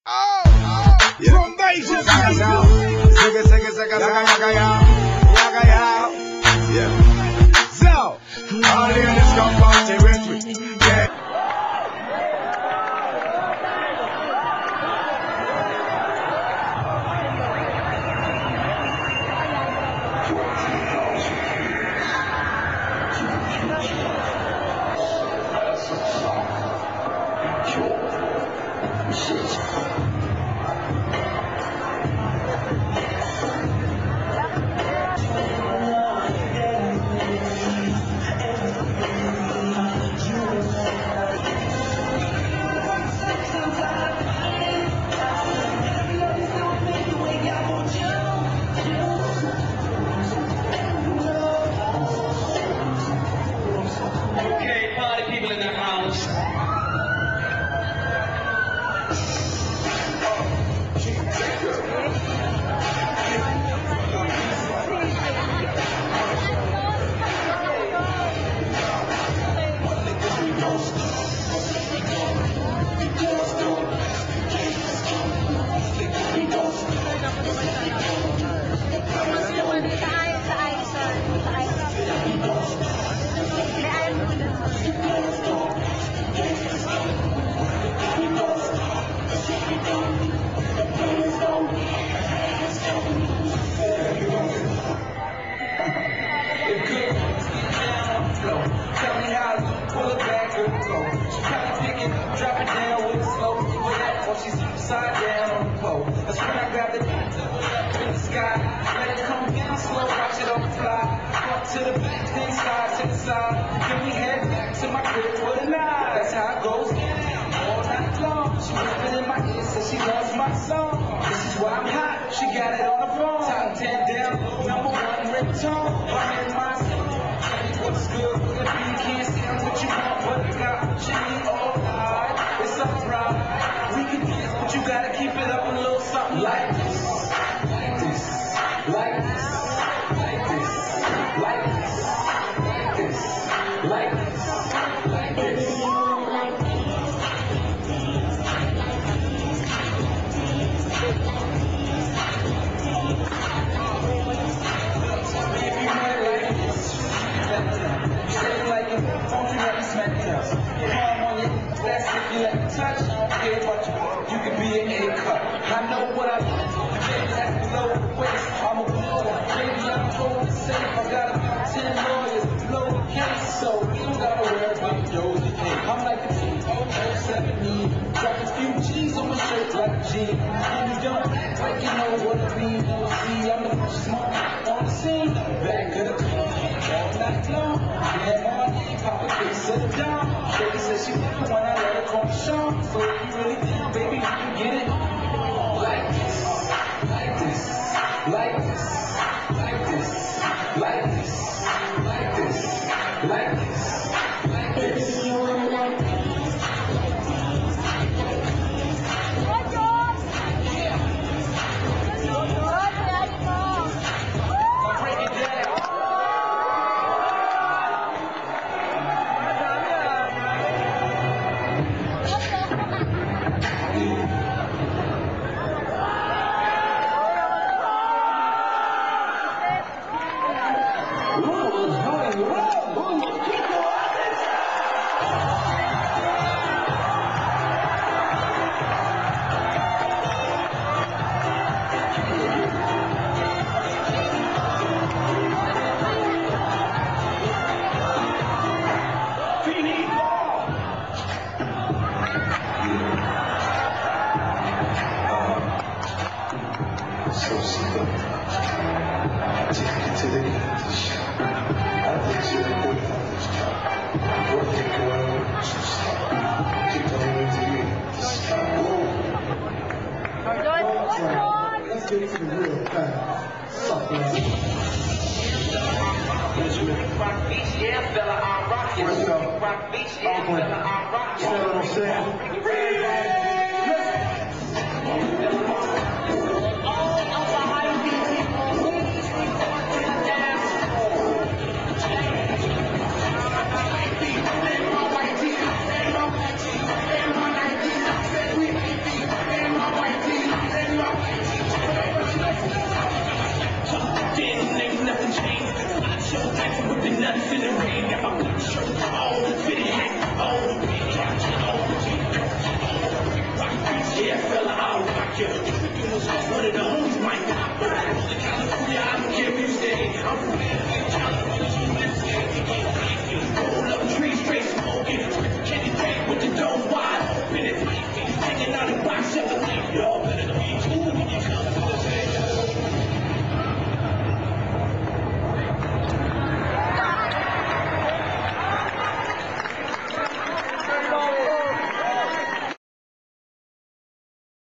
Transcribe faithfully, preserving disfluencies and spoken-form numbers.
Oh, oh, yeah. From Malaysia, yeah. So, all in this come party with me. Yeah. That's when I grab it in the sky. Let it come down slow, watch it overfly. Up to the back, then slide to the side. Then we head back to my crib for the night. That's how it goes down all night long. She whispering in my ear, says she loves my song. This is why I'm hot, she got it on the phone. Top ten down, number one ringtone. I'm in my song. Tell me what's good with it. You can't see what you want, but I got what you need. All right, it's alright. We can dance, but you gotta keep it up a little something like this, like this, like this, like this, like this, like this, like this, like this. If you want it like this, you say it like it, don't you let me smack it up. Palm on your that's if you let me touch. Hey, what you want? You can be an A cup. I know what I want. Baby, that's below the waist. I'm a blower. Baby, I'm holding safe. I got about ten lawyers. Blow the case, so you don't gotta worry about those. I'm like a T O seven E. Drop a few G's on my shirt like a G. And you don't act like you know what I mean. No, see, I'm the most smart on the scene. Back of the club, all night long. Yeah, all day, pop a piece of the dawn. Baby says she down when I let her call the show. So if you really down, baby, you can get it like this, like this, like this, like this, like this, like this, like this, like this. You want like this? So simple. Take it to the edge. I think you're a good one. Work it, girl. Keep on with you. Let's get to the real path. Suck it. Rock Beach, yeah, fella, I'm rocking. What's up? Rock Beach, yeah, fella, I'm rocking. You know what I'm saying?